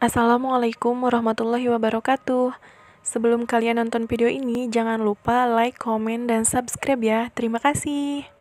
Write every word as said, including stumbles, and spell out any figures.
Assalamualaikum warahmatullahi wabarakatuh. Sebelum kalian nonton video ini, jangan lupa like, komen, dan subscribe ya. Terima kasih.